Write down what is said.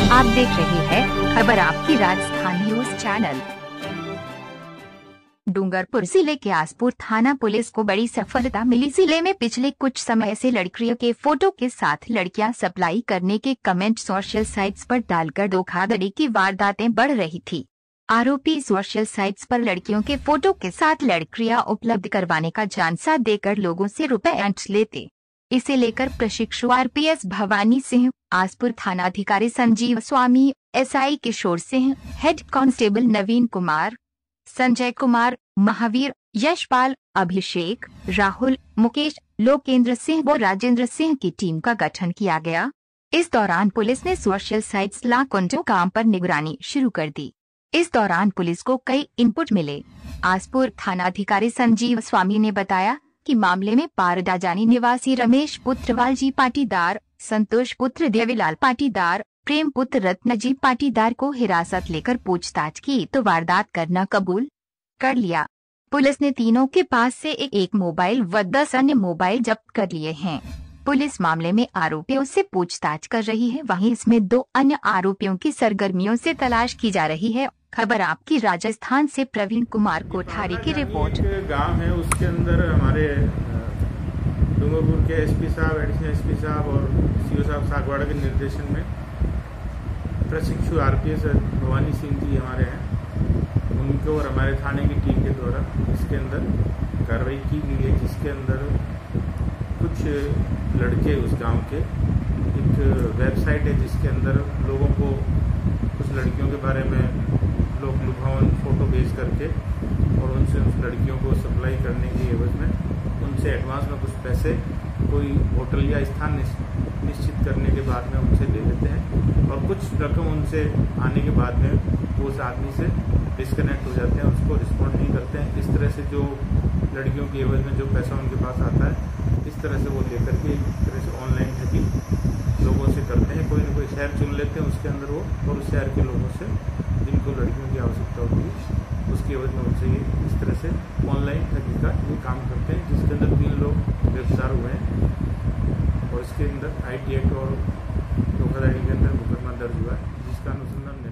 आप देख रहे हैं खबर आपकी राजस्थान न्यूज चैनल। डूंगरपुर जिले के आसपुर थाना पुलिस को बड़ी सफलता मिली। जिले में पिछले कुछ समय से लड़कियों के फोटो के साथ लड़कियां सप्लाई करने के कमेंट सोशल साइट्स पर डालकर धोखाधड़ी की वारदातें बढ़ रही थी। आरोपी सोशल साइट्स पर लड़कियों के फोटो के साथ लड़कियां उपलब्ध करवाने का झांसा देकर लोगों से रुपए ऐंठ लेते। इसे लेकर प्रशिक्षु आरपीएस भवानी सिंह, आसपुर थानाधिकारी Sanjeev Swami, SI Kishore Singh, head constable Naveen Kumar, Sanjay Kumar, Mahaveer, Yashpal, Abhishek, Rahul, Mukesh, Lokendra Singh व राजेंद्र सिंह की टीम का गठन किया गया। इस दौरान पुलिस ने सोशल साइट्स लाखों काम पर निगरानी शुरू कर दी। इस दौरान पुलिस को कई इनपुट मिले। आसपुर थानाधिकारी संजीव स्वामी ने बताया कि मामले में पारडाजानी निवासी रमेश पुत्र वालजी पाटीदार, संतोष पुत्र देवीलाल पाटीदार, प्रेम पुत्र रत्नजी पाटीदार को हिरासत लेकर पूछताछ की तो वारदात करना कबूल कर लिया। पुलिस ने तीनों के पास से एक मोबाइल व 10 अन्य मोबाइल जब्त कर लिए हैं। पुलिस मामले में आरोपियों से पूछताछ कर रही है। वहीं इसमें 2 अन्य आरोपियों की सरगर्मियों से तलाश की जा रही है। खबर आपकी राजस्थान से प्रवीण कुमार कोठारी की रिपोर्ट। गांव है, उसके अंदर हमारे डूंगरपुर के एसपी साहब, एडिशनल एसपी साहब और सीओ साहब सागवाड़ा के निर्देशन में प्रशिक्षु आरपीएस भवानी सिंह जी हमारे हैं, उनको और हमारे थाने की टीम के द्वारा इसके अंदर कार्रवाई की गई है, जिसके अंदर कुछ लड़के उस गांव के एक वेबसाइट है जिसके अंदर लोगों को कुछ लड़कियों के बारे में लोग लुभावन फोटो भेज करके और उनसे उस लड़कियों को सप्लाई करने की एवज में उनसे एडवांस में कुछ पैसे कोई होटल या स्थान निश्चित करने के बाद में उनसे ले लेते हैं और कुछ रकम उनसे आने के बाद में वो उस आदमी से डिस्कनेक्ट हो जाते हैं, उसको रिस्पॉन्ड नहीं करते हैं। इस तरह से जो लड़कियों की एवज में जो पैसा उनके पास आता है, इस तरह से वो लेकर के एक तरह से ऑनलाइन ठगी लोगों से करते हैं। कोई ना कोई शहर चुन लेते हैं उसके अंदर वो, और उस शहर के लोगों से जिनको लड़कियों की आवश्यकता होती है उसकी एवज में उनसे ये इस तरह से ऑनलाइन ठगी का ये काम करते हैं, जिसके अंदर 3 लोग गिरफ्तार हुए हैं और इसके अंदर IT एक्ट और धोखाधड़ी के अंदर मुकदमा दर्ज हुआ है, जिसका अनुसंधान